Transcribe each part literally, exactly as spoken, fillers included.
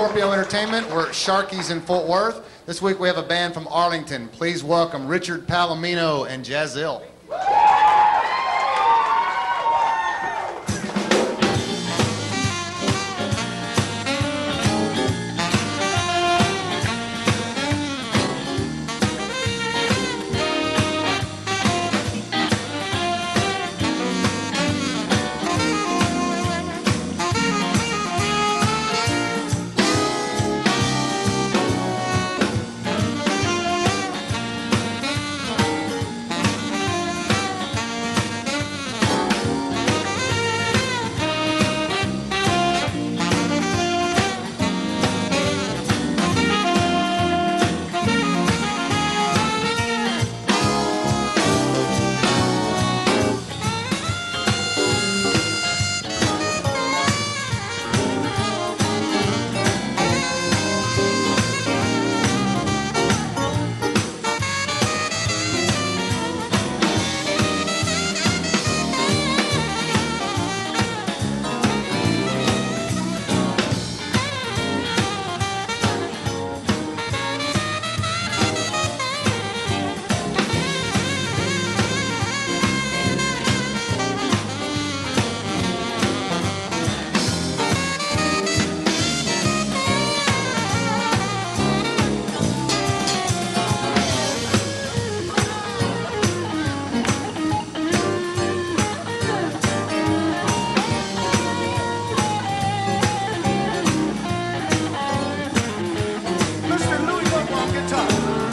Scorpio Entertainment. We're at Sharkys in Fort Worth. This week we have a band from Arlington. Please welcome Richard Palomino and Jaz-zil. Mister Louie Lobo on guitar.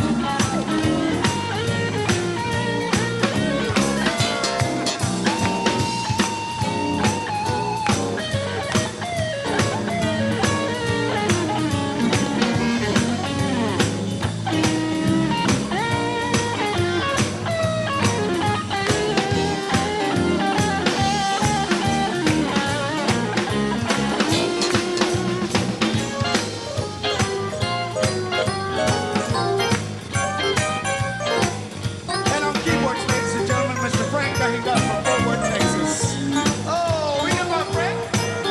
And on keyboards, ladies and gentlemen, Mister Frank Cagigal from Fort Worth, Texas. Oh, we got my Frank.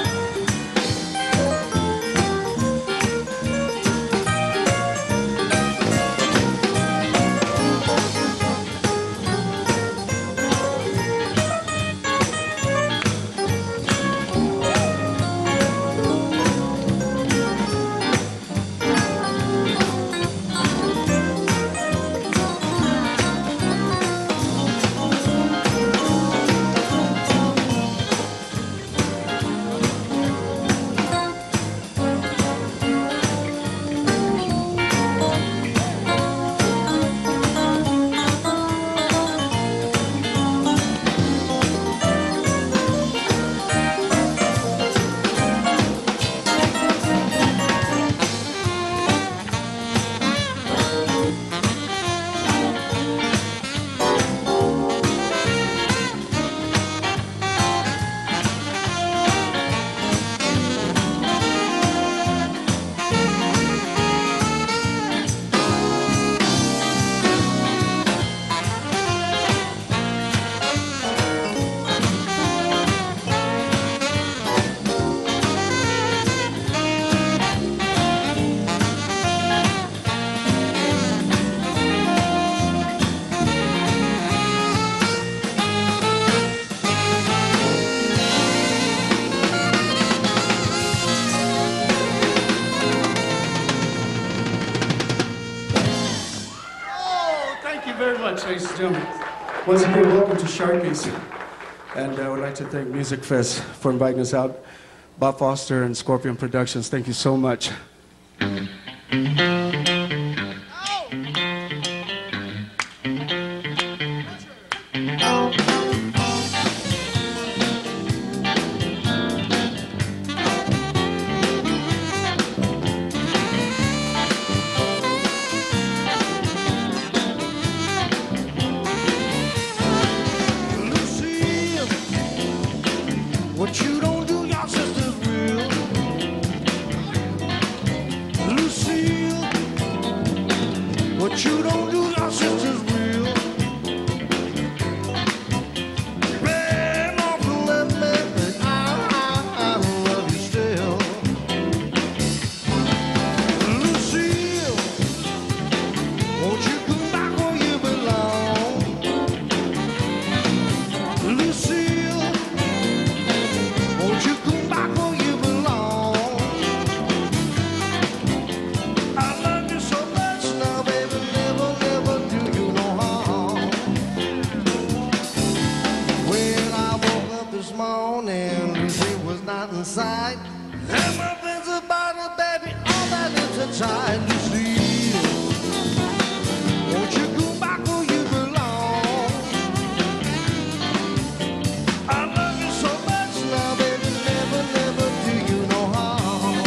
Oh, thank you very much, ladies and gentlemen. Once again, welcome to Sharkys. And uh, I would like to thank Music Fest for inviting us out. Bob Foster and Scorpion Productions, thank you so much. What you don't do, your sister's real. Lucille, what you don't do, your sister's real. Ran off and left me, but I, I, I love you still. tight, Lucille. Won't you go back where you belong? I love you so much now, baby, never, never do you no harm.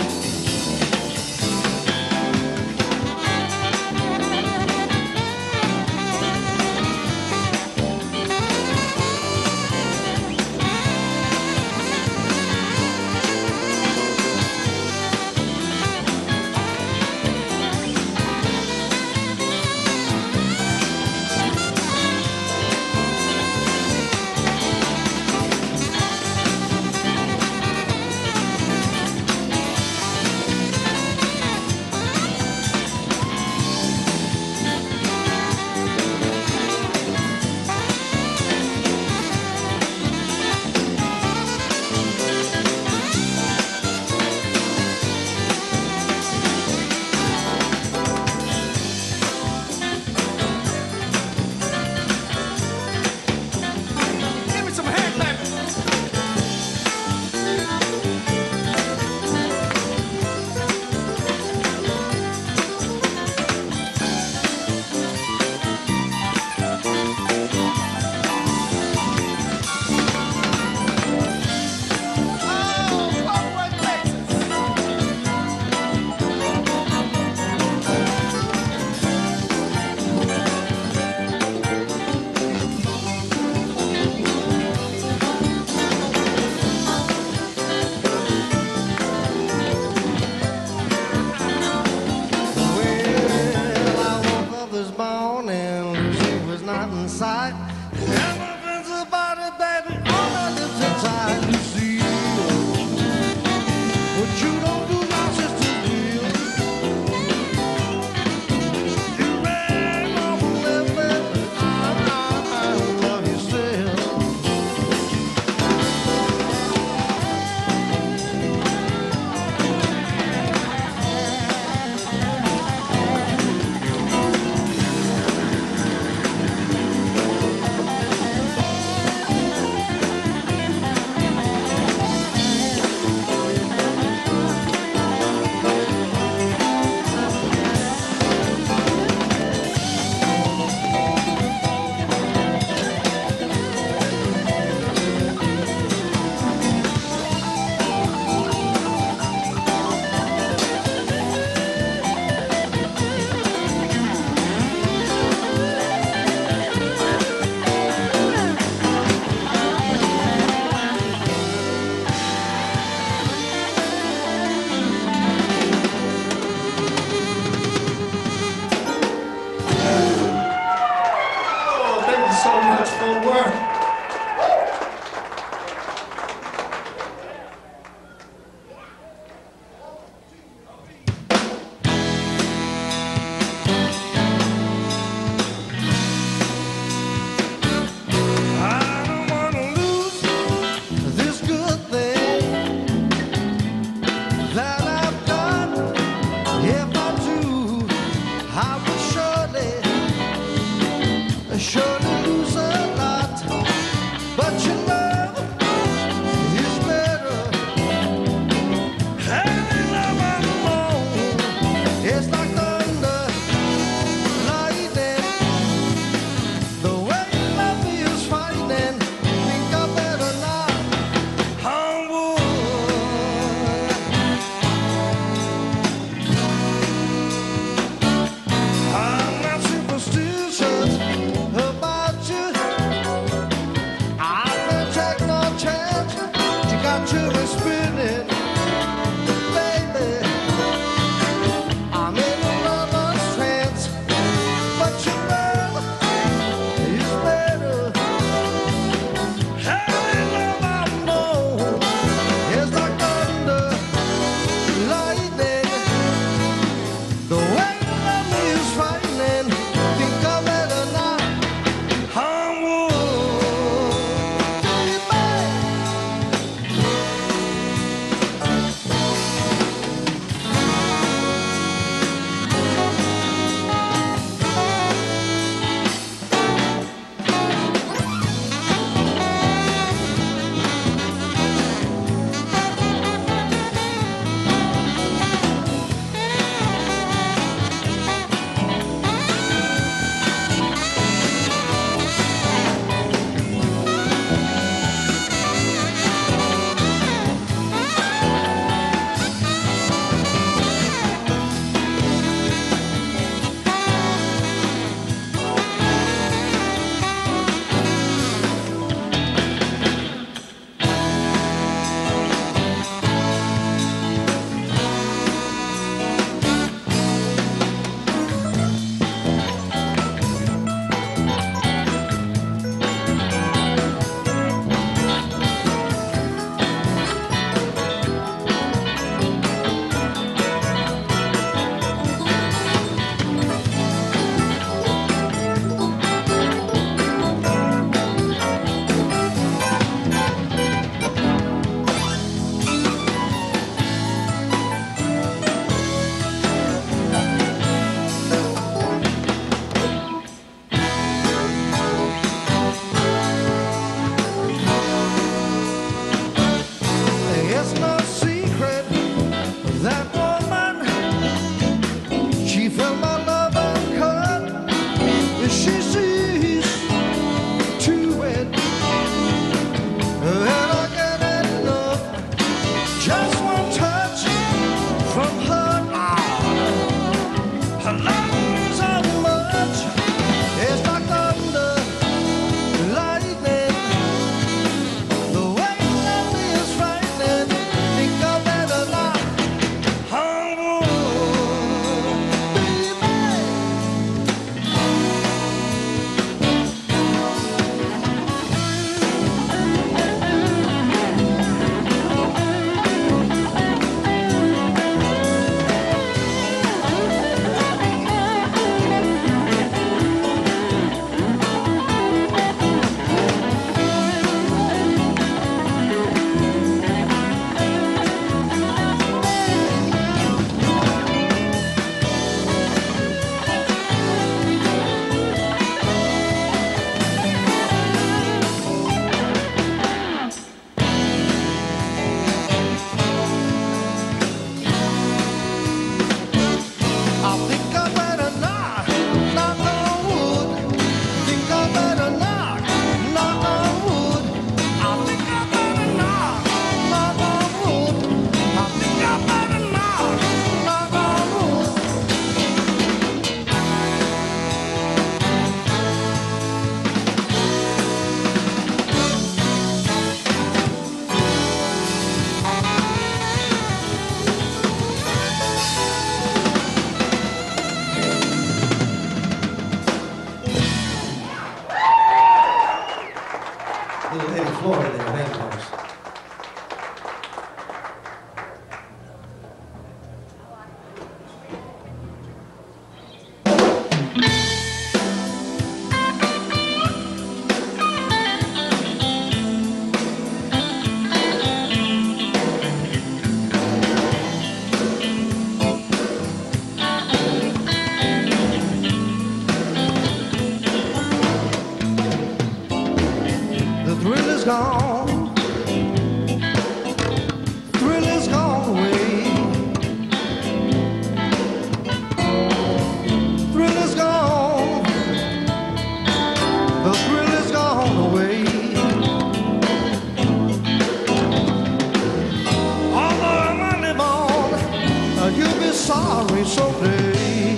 really sorry someday.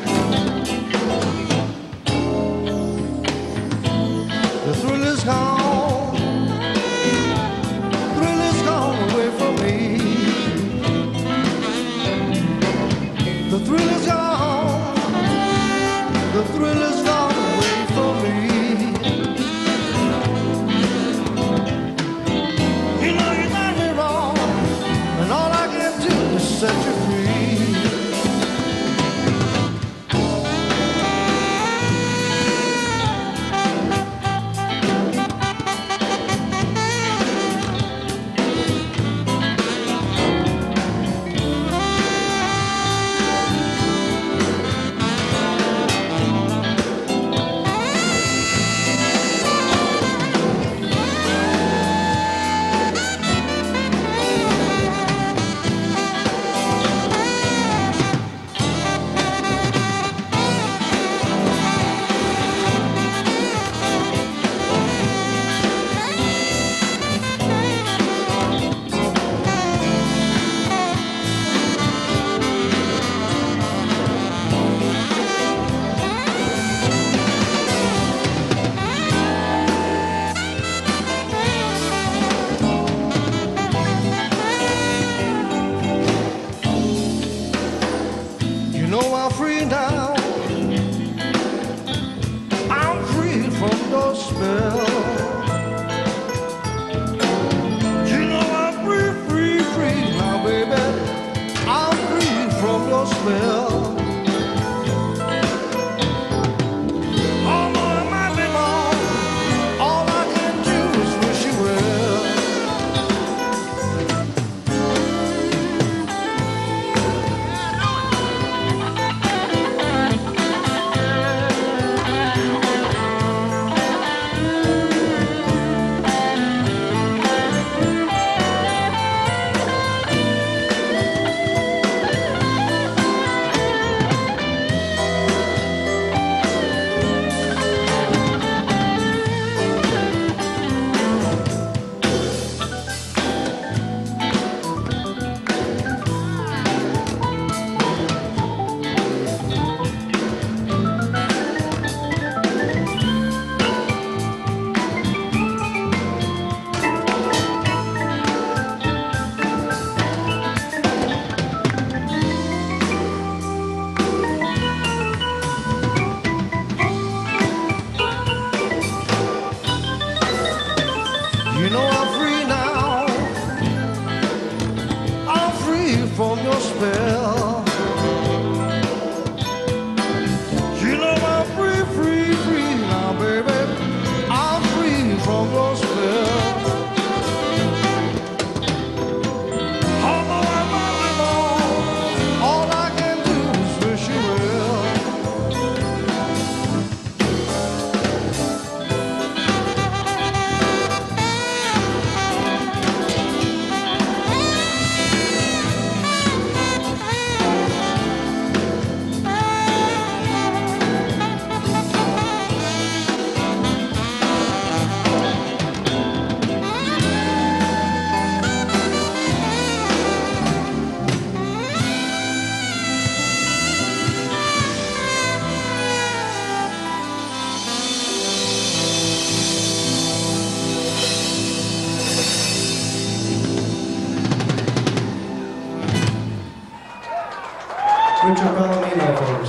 The thrill is gone, thrill is gone away from me. The thrill is gone, the thrill is gone away from me. You know you done me wrong, and all I can do is set you free. Richard Palomino, folks.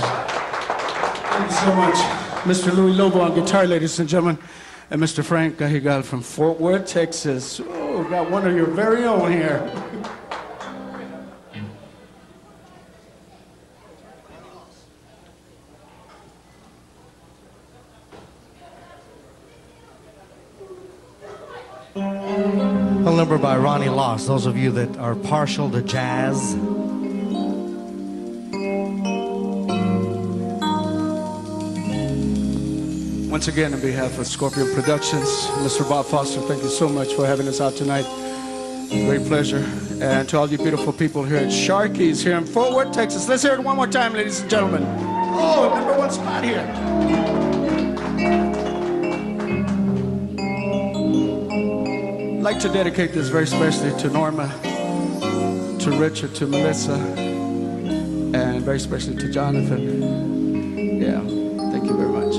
Thank you so much. Mister Louie Lobo on guitar, ladies and gentlemen, and Mister Frank Cagigal from Fort Worth, Texas. Oh, got one of your very own here. A number by Ronnie Loss, those of you that are partial to jazz. Once again, on behalf of Scorpion Productions, Mister Bob Foster, thank you so much for having us out tonight. Great pleasure. And to all you beautiful people here at Sharkys here in Fort Worth, Texas. Let's hear it one more time, ladies and gentlemen. Oh, number one spot here. I'd like to dedicate this very specially to Norma, to Richard, to Melissa, and very especially to Jonathan. Yeah, thank you very much.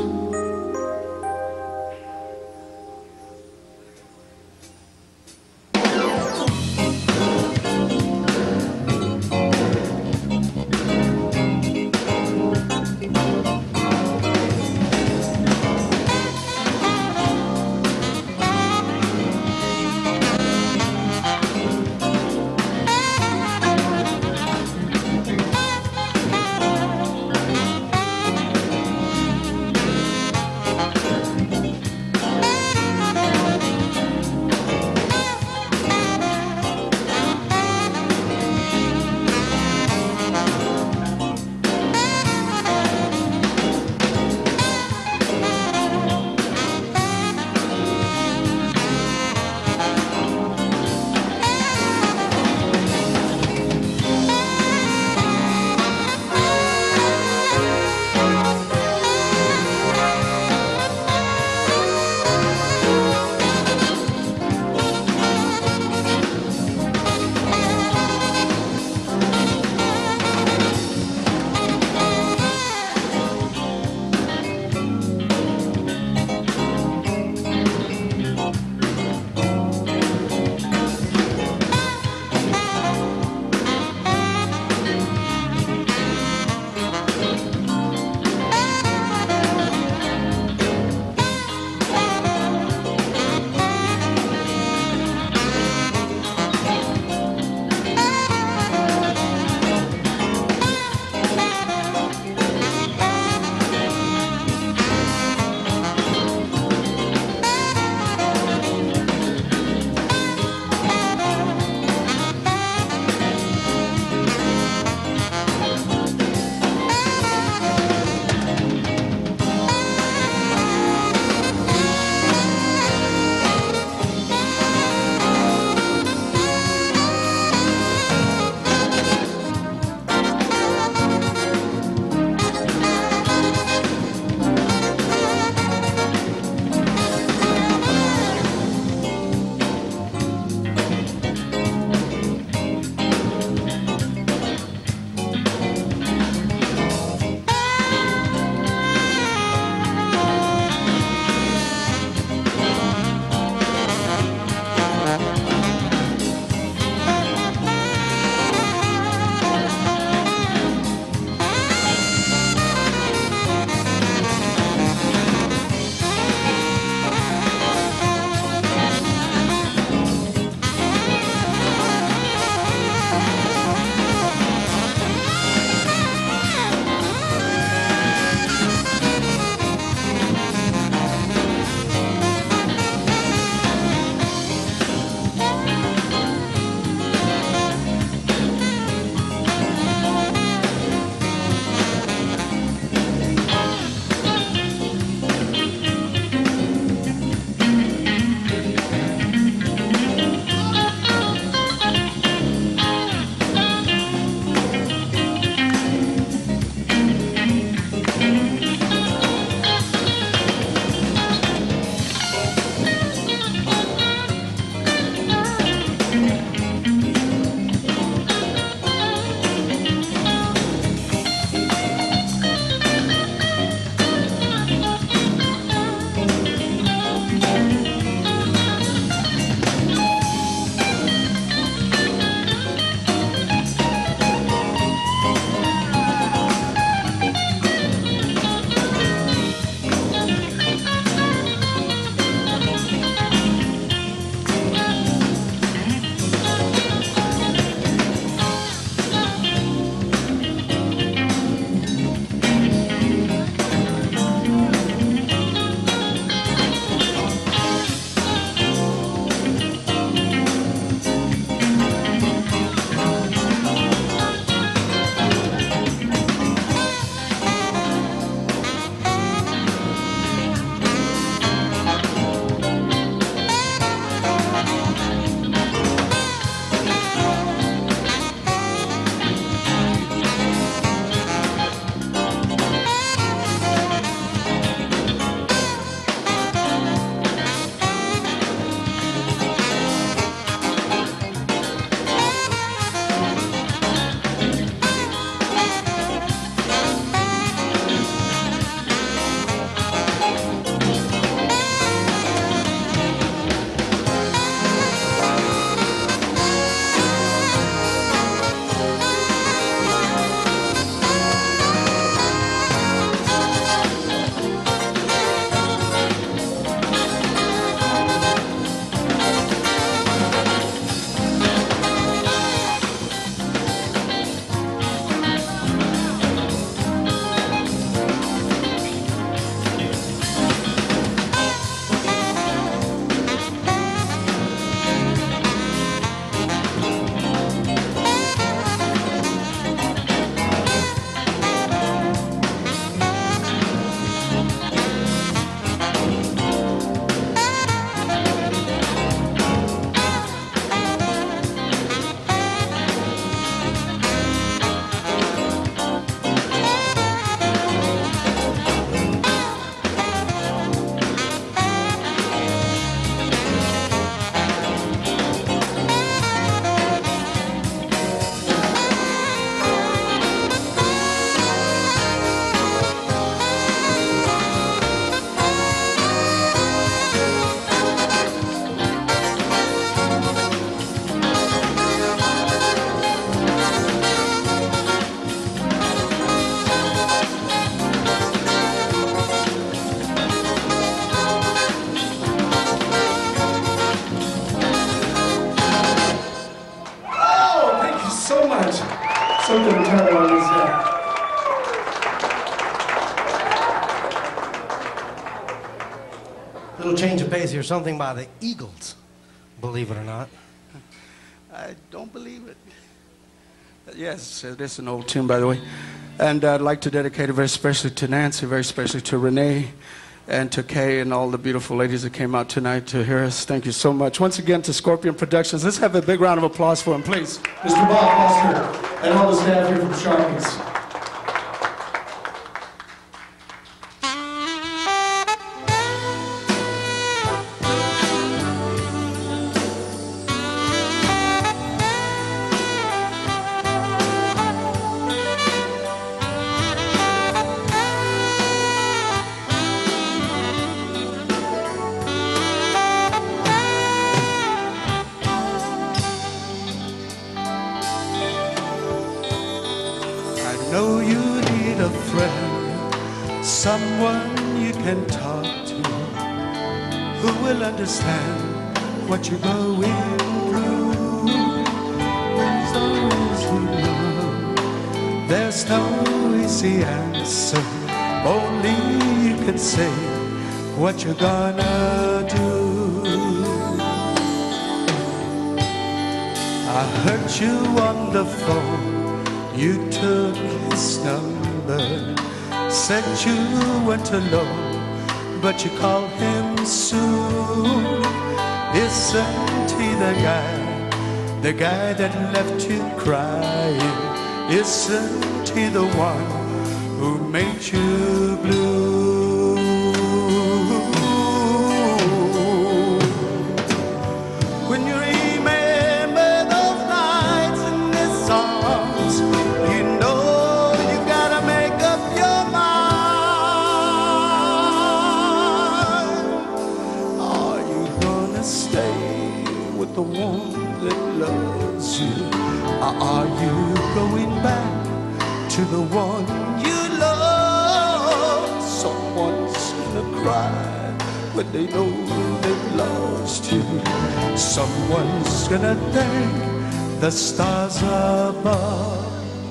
little change of pace here, something by the Eagles, believe it or not. I don't believe it. Yes, it is an old tune, by the way. And I'd like to dedicate it very especially to Nancy, very especially to Renee, and to Kay and all the beautiful ladies that came out tonight to hear us. Thank you so much. Once again to Scorpion Productions. Let's have a big round of applause for him, please. Mister Bob Foster and all the staff here from Sharkys. Someone you can talk to who will understand what you're going through. There's always love, there's no easy answer. Only you can say what you're gonna do. I heard you on the phone, you took his number. Said you went alone, but you called him soon. Isn't he the guy, the guy that left you crying? Isn't he the one who made you blue? When you remember those nights in his arms, you know you gotta make up your mind. Are you gonna stay with the one that loves you? Or are you going back to the one you love? Someone's gonna cry when they know they've lost you. Someone's gonna thank the stars above.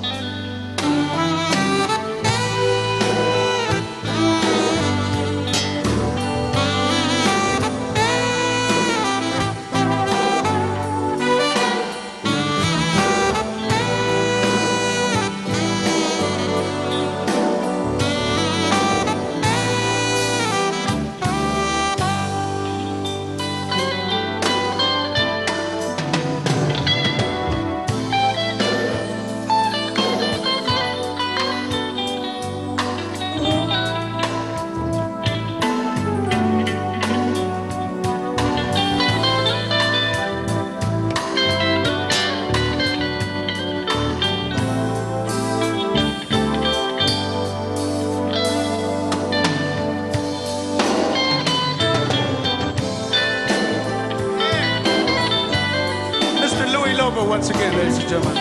Mister Louie Lobo once again, ladies and gentlemen.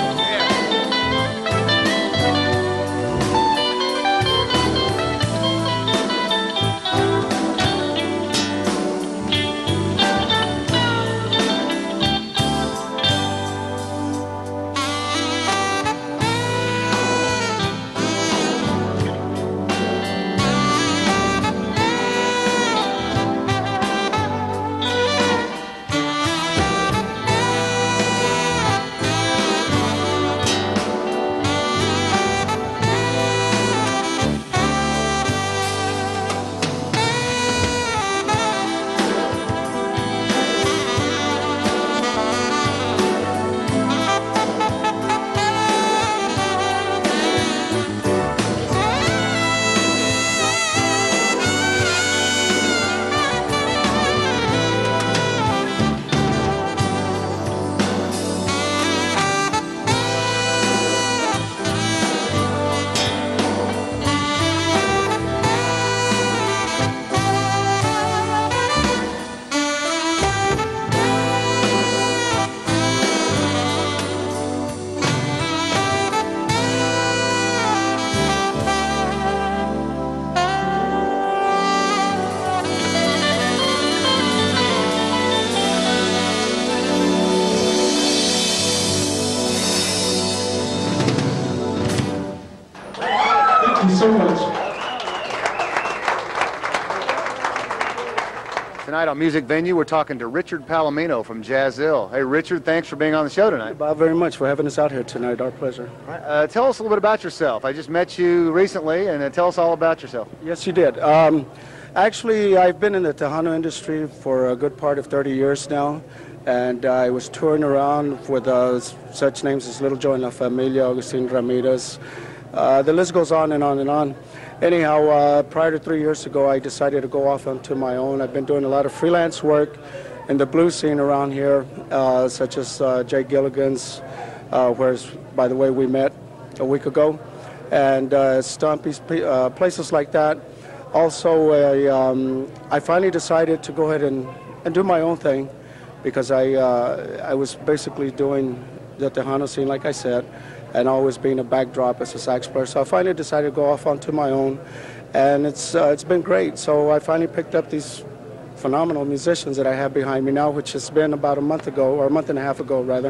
Thank you so much. Tonight on Music Venue, we're talking to Richard Palomino from Jaz-zil. Hey, Richard, thanks for being on the show tonight. Thank you, Bob, very much for having us out here tonight. Our pleasure. All right, uh, tell us a little bit about yourself. I just met you recently, and uh, tell us all about yourself. Yes, you did. Um, actually, I've been in the Tejano industry for a good part of thirty years now, and I was touring around with uh, such names as Little Joe and La Familia, Agustin Ramirez. Uh, the list goes on and on and on. Anyhow, uh, prior to three years ago, I decided to go off onto my own. I've been doing a lot of freelance work in the blues scene around here, uh, such as uh, Jay Gilligan's, uh, where, by the way, we met a week ago, and uh, Stumpy's, uh, places like that. Also, uh, um, I finally decided to go ahead and, and do my own thing, because I, uh, I was basically doing the Tejano scene, like I said, and always being a backdrop as a sax player. So I finally decided to go off onto my own, and it's uh, it's been great. So I finally picked up these phenomenal musicians that I have behind me now, which has been about a month ago, or a month and a half ago, rather,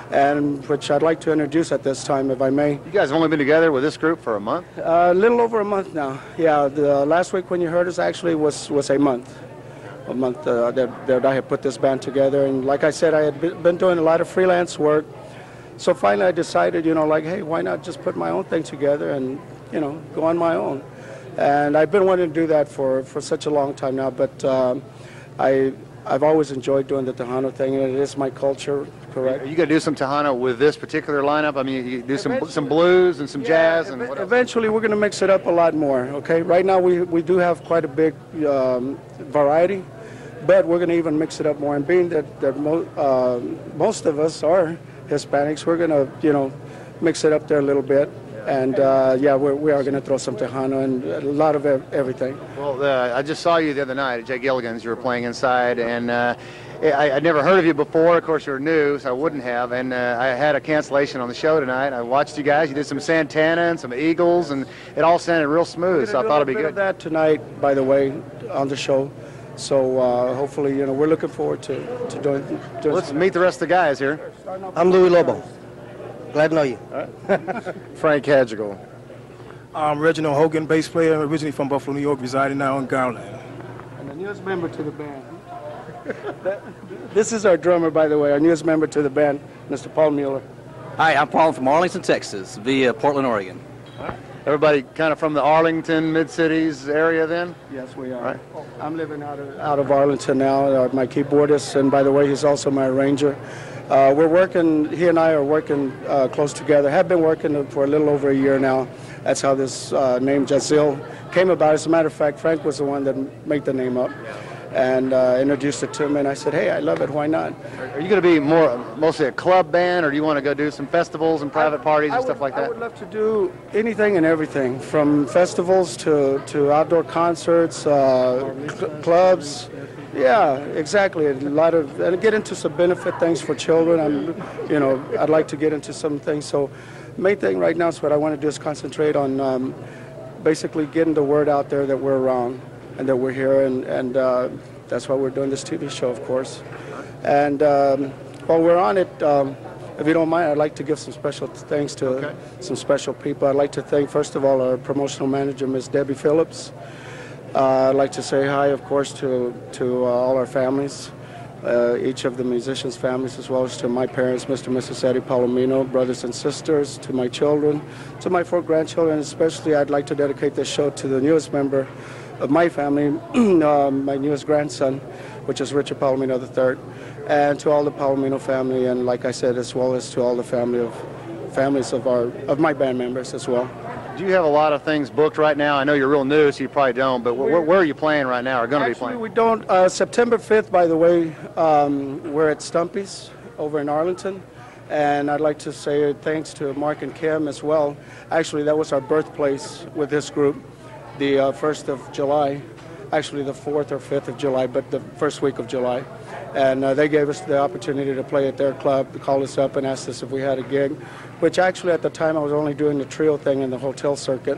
and which I'd like to introduce at this time, if I may. You guys have only been together with this group for a month? Uh, a little over a month now. Yeah, the last week when you heard us actually was, was a month. A month uh, that, that I had put this band together, and like I said, I had been doing a lot of freelance work. So finally I decided, you know, like, hey, why not just put my own thing together and, you know, go on my own. And I've been wanting to do that for, for such a long time now, but um, I, I've always enjoyed doing the Tejano thing, and it is my culture, correct? Are you going to do some Tejano with this particular lineup? I mean, you do some Eventually, some blues and some yeah, jazz and ev what else? Eventually we're going to mix it up a lot more, okay? Right now we, we do have quite a big um, variety, but we're going to even mix it up more. And being that, that mo uh, most of us are Hispanics, we're going to, you know, mix it up there a little bit. And, uh, yeah, we're, we are going to throw some Tejano and a lot of everything. Well, uh, I just saw you the other night at Jay Gilligan's. You were playing inside, and uh, I, I'd never heard of you before. Of course, you were new, so I wouldn't have. And uh, I had a cancellation on the show tonight. I watched you guys. You did some Santana and some Eagles, and it all sounded real smooth, so I thought it'd be good. We're going to do a bit of that tonight, by the way, on the show. So uh, hopefully, you know, we're looking forward to, to doing, doing well, let's meet the rest of the guys here. I'm Louie Lobo. Glad to know you. Frank Cagigal. I'm Reginal Hogan, bass player, originally from Buffalo, New York, residing now in Garland. And the newest member to the band. This is our drummer, by the way, our newest member to the band, Mister Paul Mueller. Hi, I'm Paul from Arlington, Texas, via Portland, Oregon. Everybody kind of from the Arlington, Mid-Cities area then? Yes, we are. Right. I'm living out of, out of Arlington now. Uh, my keyboardist, and by the way, he's also my arranger. Uh, we're working, he and I are working uh, close together, have been working for a little over a year now. That's how this uh, name Jaz-zil came about. As a matter of fact, Frank was the one that made the name up and uh, introduced it to me, and I said, hey, I love it, why not? Are you going to be more mostly a club band, or do you want to go do some festivals and private parties I and would, stuff like that? I would love to do anything and everything, from festivals to, to outdoor concerts, uh, cl clubs. Yeah, exactly. A lot of, and get into some benefit things for children. I'm, you know, I'd like to get into some things. So, main thing right now is what I want to do is concentrate on um, basically getting the word out there that we're around and that we're here, and and uh, that's why we're doing this T V show, of course. And um, while we're on it, um, if you don't mind, I'd like to give some special thanks to okay. some special people. I'd like to thank, first of all, our promotional manager, Miz Debbie Phillips. Uh, I'd like to say hi, of course, to, to uh, all our families, uh, each of the musicians' families, as well as to my parents, Mister and Missus Eddie Palomino, brothers and sisters, to my children, to my four grandchildren. Especially, I'd like to dedicate this show to the newest member of my family, uh, my newest grandson, which is Richard Palomino the third, and to all the Palomino family, and like I said, as well as to all the family of families of our of my band members as well. Do you have a lot of things booked right now? I know you're real new, so you probably don't, but where, where are you playing right now, or going to be playing? Actually, we don't. Uh, September fifth, by the way, um, we're at Stumpy's over in Arlington, and I'd like to say thanks to Mark and Kim as well. Actually, that was our birthplace with this group, the uh, first of July, actually the fourth or fifth of July, but the first week of July. And uh, they gave us the opportunity to play at their club, called us up and asked us if we had a gig, which actually at the time I was only doing the trio thing in the hotel circuit.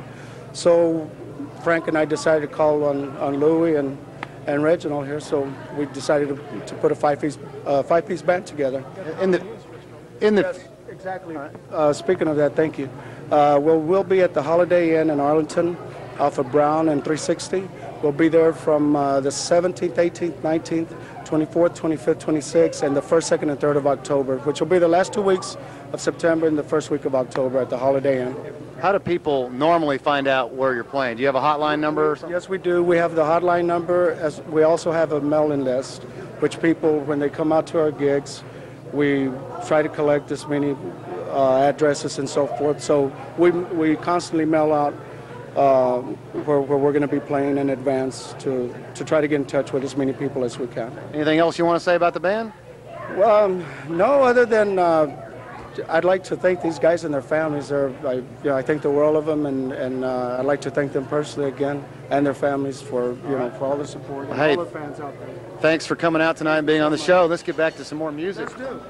So Frank and I decided to call on, on Louie and, and Reginal here, so we decided to, to put a five-piece uh, five-piece band together. In the, in the yes, exactly. Uh, speaking of that, thank you. Uh, we'll, we'll be at the Holiday Inn in Arlington off of Brown and three sixty. We'll be there from uh, the seventeenth, eighteenth, nineteenth, twenty-fourth, twenty-fifth, twenty-sixth, and the first, second, and third of October, which will be the last two weeks of September and the first week of October at the Holiday Inn. How do people normally find out where you're playing? Do you have a hotline number or something? Yes, we do. We have the hotline number. As we also have a mailing list, which people, when they come out to our gigs, we try to collect as many uh, addresses and so forth. So we, we constantly mail out uh, where, where we're going to be playing in advance to, to try to get in touch with as many people as we can. Anything else you want to say about the band? Well, um, no, other than uh, I'd like to thank these guys and their families. They're, I, you know, I think the world of them, and, and uh, I'd like to thank them personally again and their families for, you know, for all the support and hey, all the fans out there. Thanks for coming out tonight and being on the show. Let's get back to some more music. Let's do.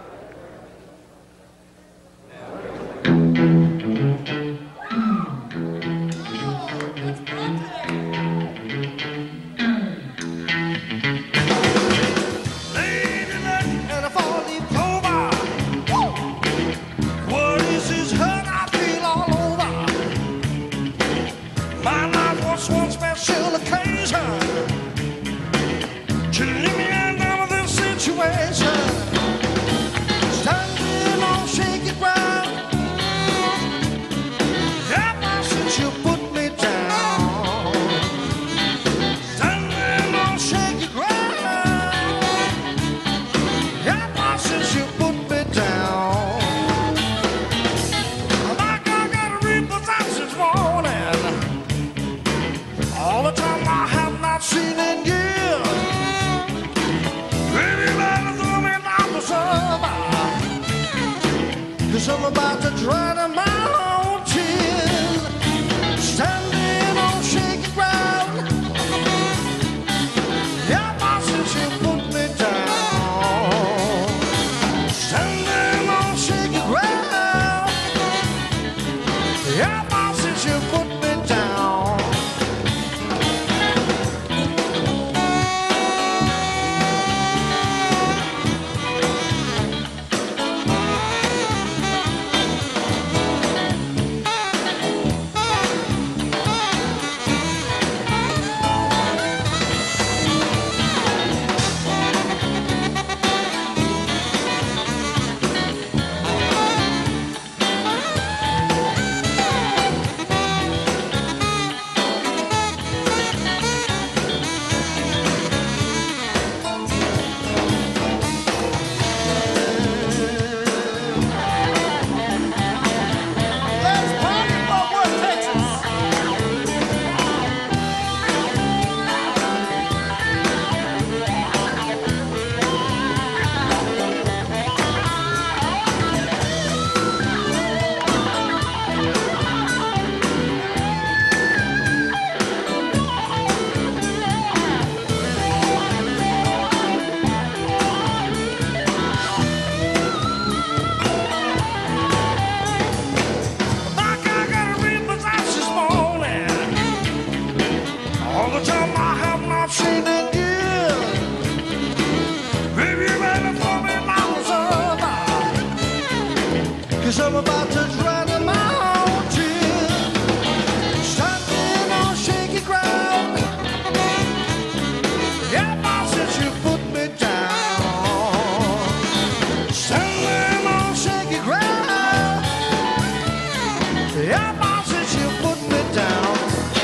I'm about to drown in my own tears, standing on shaky ground. Yeah, boss, since you put me down, standing on shaky ground. Yeah, boss, since you put me down. I'm about to drown in my own tears, standing on shaky ground. Yeah, boss, since you put me down, standing on shaky ground. Yeah, boss, since you put me down.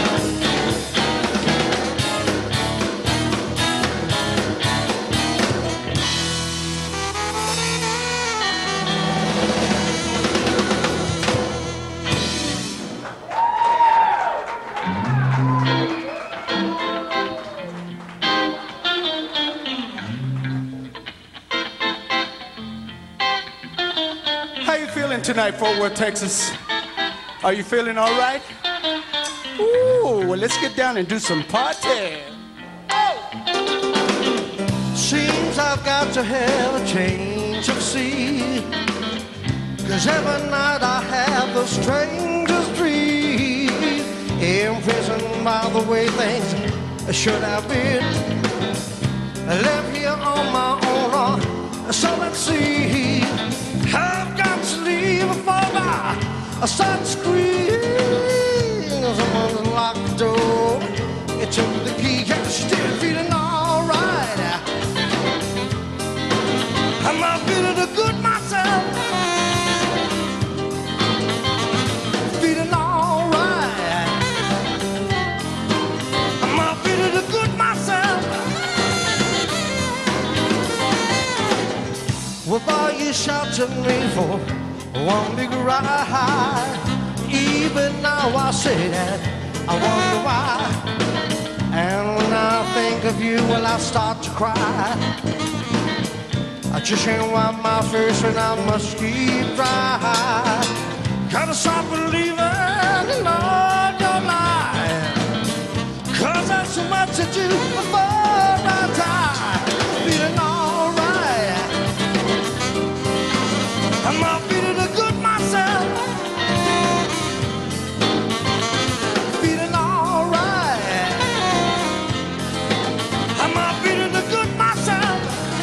Tonight, Fort Worth, Texas. Are you feeling all right? Ooh, well, let's get down and do some party. Oh! Seems I've got to have a change of scene, 'cause every night I have the strangest dream, imprisoned by the way things should have been, left here on my own, so let's see. I've got to leave before I start to scream. Someone unlocked the door, it took the key asking me for one big ride. Even now I say that, I wonder why. And when I think of you, well, I start to cry. I just can't wipe my face and I must keep dry. Gotta stop believing in all your lies, 'cause there's so much to do before I die. Feeling alright, I'm not feeling good myself. Feeling alright, I'm not feeling good myself.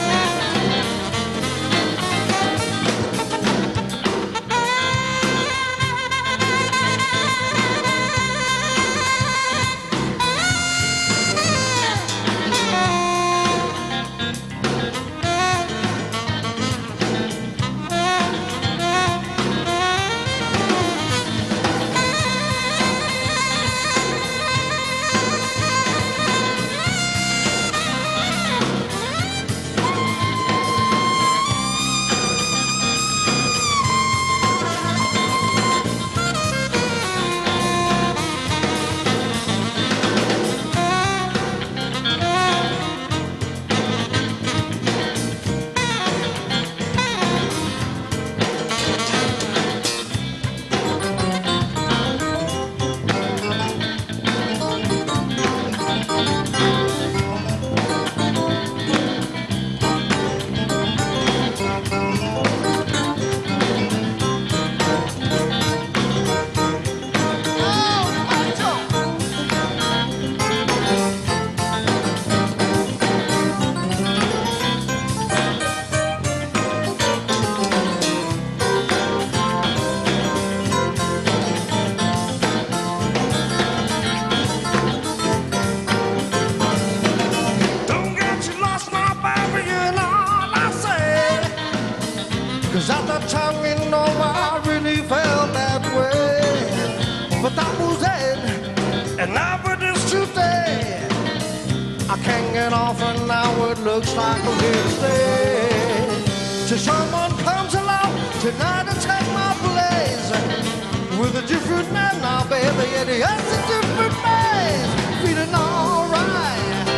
Looks like I'm here to stay. Till someone comes along tonight and take my place with a different man now, baby, and he has a different face. Feeling alright,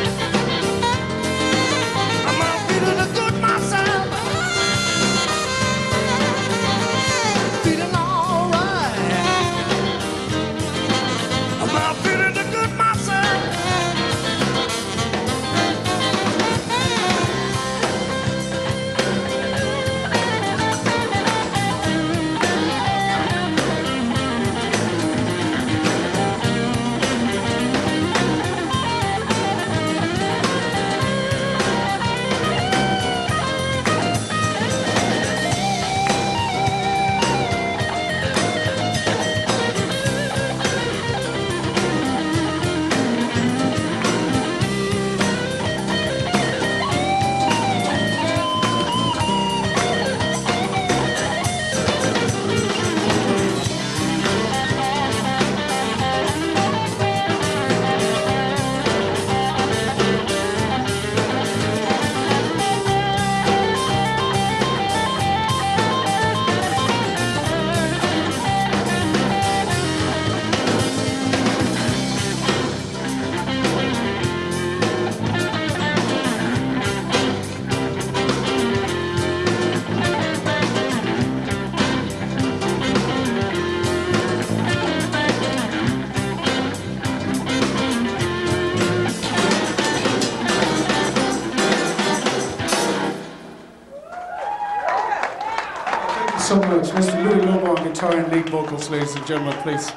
I'm not feeling good myself. Feeling alright, I'm not feeling good myself. So much. Mister Louie Lobo on guitar and lead vocals, ladies and gentlemen, please.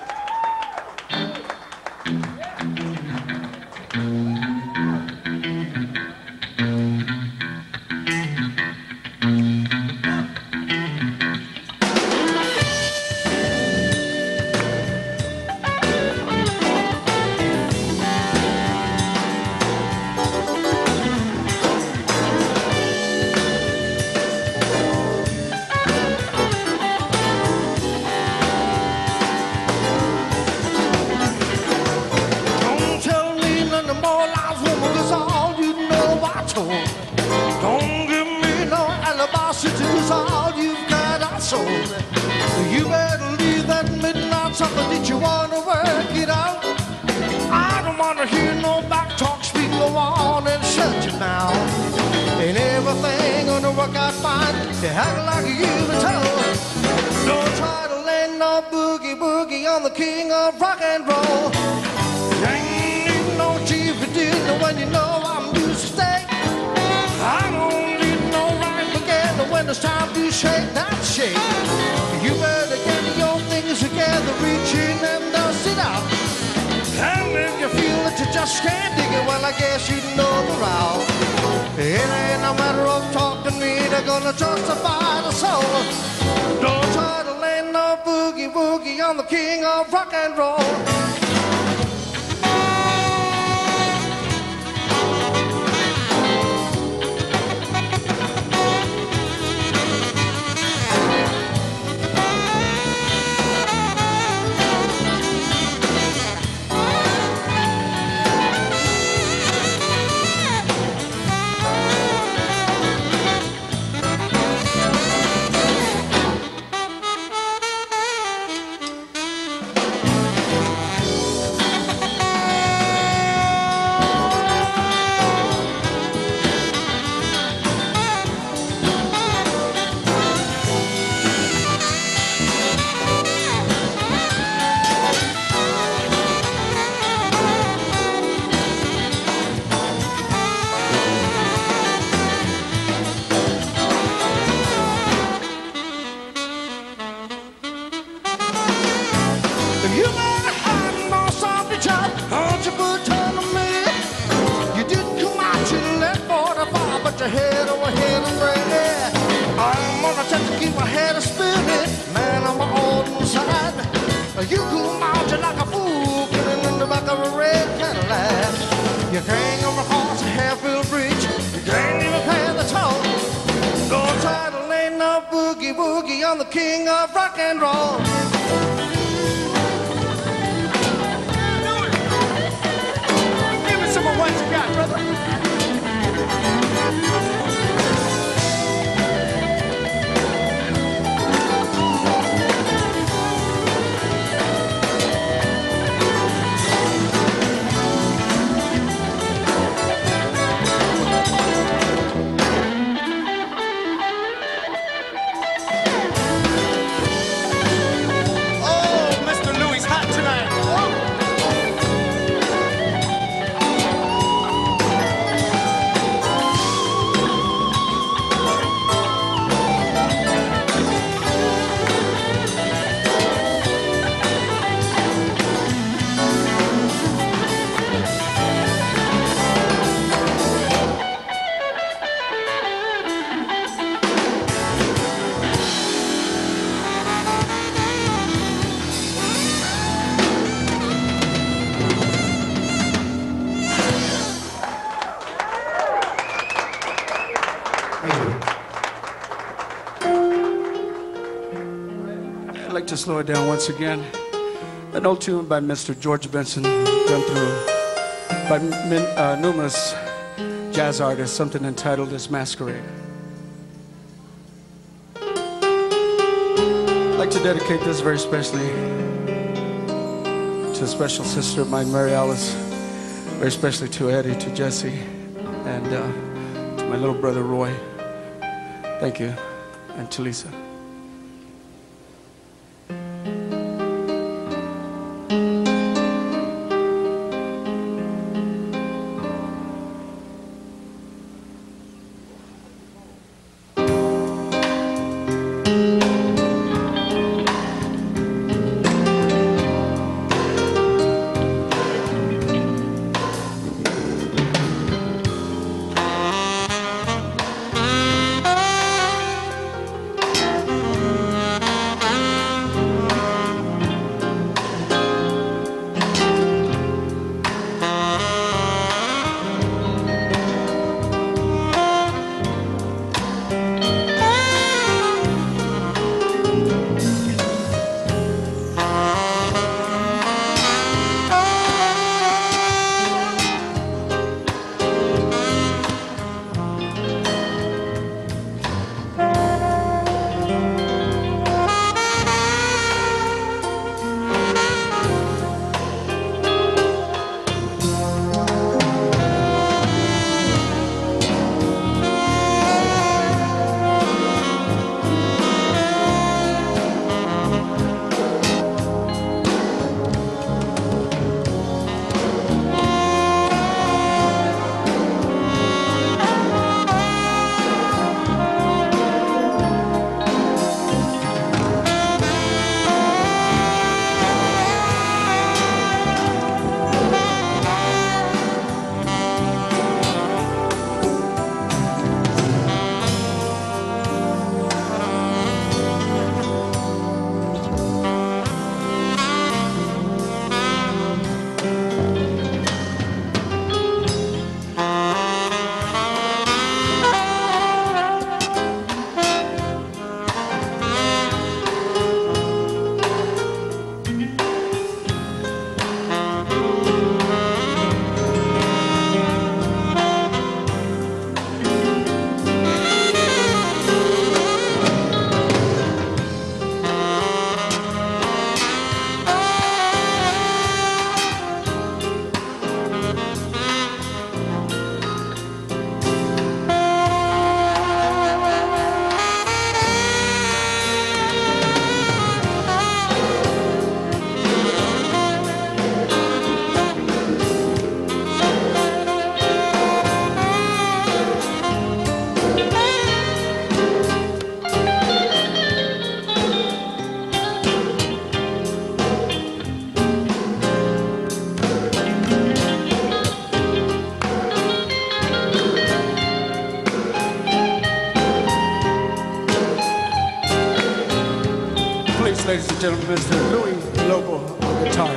Thank something that you want to work it out. I don't want to hear no back talk, speak, go on and shut your mouth. Ain't everything gonna work out fine? You act like you were told. Don't try to land no boogie boogie on the king of rock and roll. You ain't need no chief dinner when you know I'm used to stay. I don't need no rhyme again when it's time to shake that shake. You better get your things together, reach in and dust it out. And if you feel that you just can't dig it, well, I guess you know the route. It ain't a matter of talking me, they're gonna justify the soul. Don't try to land no boogie woogie on the king of rock and roll. You come out just like a fool, getting in the back of a red Cadillac. You hang on the horse, half-wheel bridge, you can't even pay the toll. Don't try to lay no boogie woogie on the king of rock and roll. Give me some of what you got, brother. To slow it down once again. An old tune by Mister George Benson, done through by min, uh, numerous jazz artists, something entitled as Masquerade. I'd like to dedicate this very specially to a special sister of mine, Mary Alice, very especially to Eddie, to Jesse, and uh, to my little brother Roy. Thank you, and to Lisa. ladies and gentlemen, Mister Louie Lobo on guitar.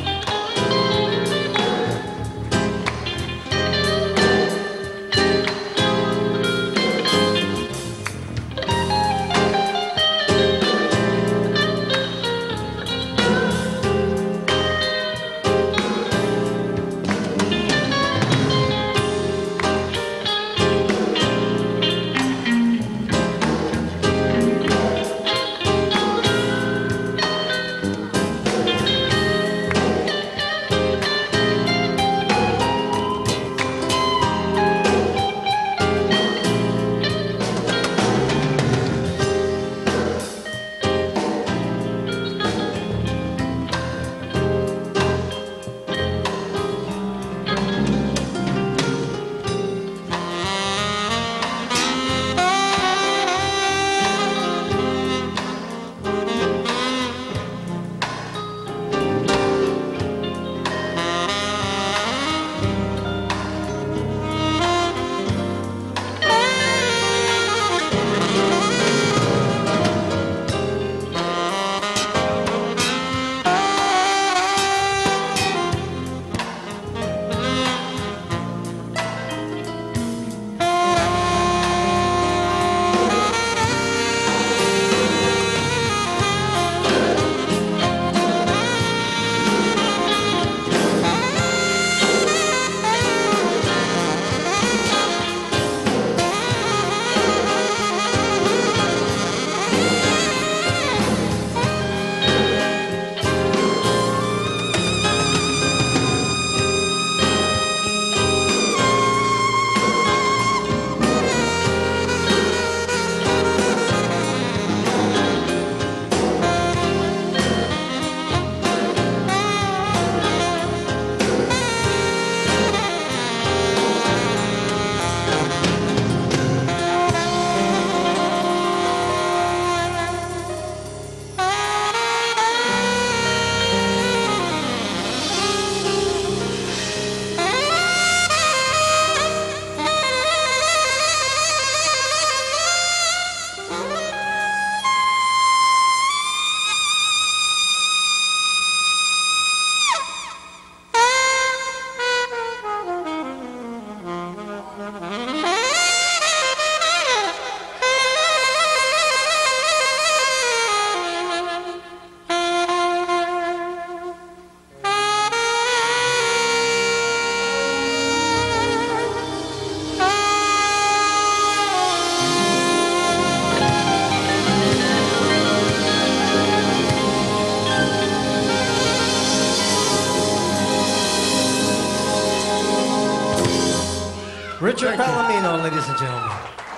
Richard Palomino, ladies and gentlemen.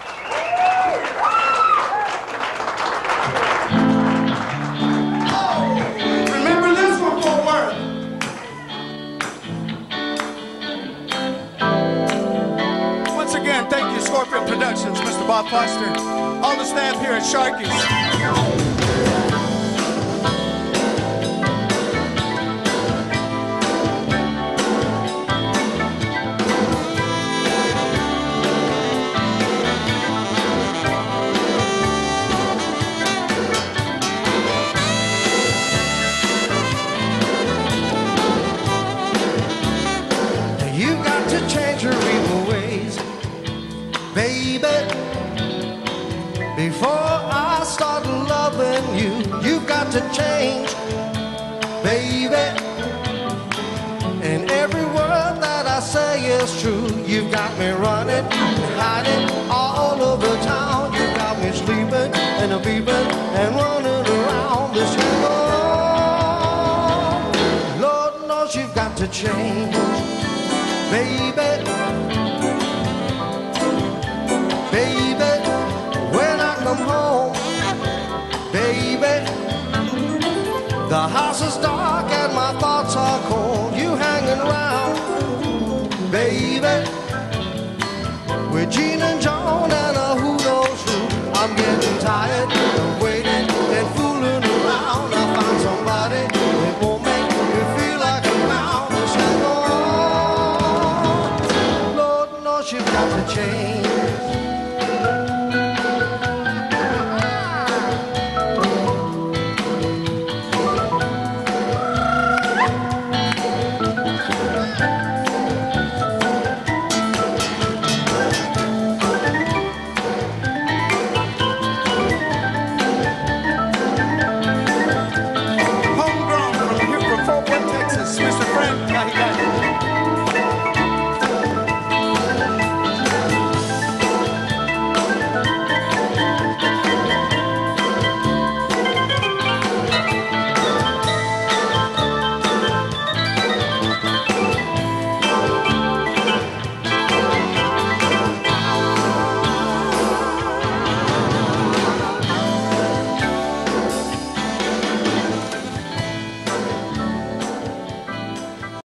Remember this one, Fort Worth. Once again, thank you, Scorpion Productions, Mister Bob Foster, all the staff here at Sharkys. Before I start loving you, you've got to change, baby. And every word that I say is true. You've got me running, hiding all over town. You got me sleeping and a beeping and running around this town. Lord knows you've got to change, baby. Baby, when I come home, baby, the house is dark and my thoughts are cold. You hanging around, baby, with Gene and John and a who knows who. I'm getting tired of waiting and fooling around. I find somebody that won't make me feel like a pound. Just hang on, Lord knows you've got to change.